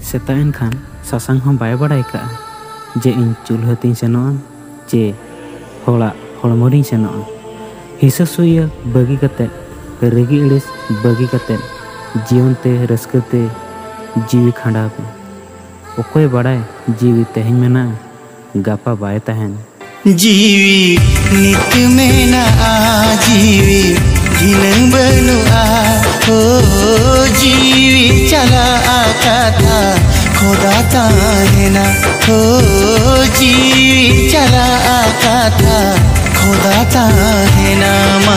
सेताएन खान सासांग हम बाय बड़ाय का जे इन चूल्हा तीन सेनोन चे होड़ा हड़मोरी सेनोन हिस्सा सुइया बगी कते रेगी इड़िस बगी कते जीवन ते रस्कते जीवी खांडा पे ओकोय बड़ाय जीवी तेहन मेना गापा बाय तहन जीवी नित में ना जीवी धिनंग बनुआ हो जीवी चला आकाता खोदा ताहेना हो जीवी चला आकाता खोदा ताहेना।